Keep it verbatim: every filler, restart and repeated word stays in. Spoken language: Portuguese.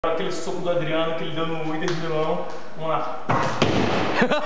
Aquele soco do Adriano que ele deu no Inter de Milão. Vamos lá.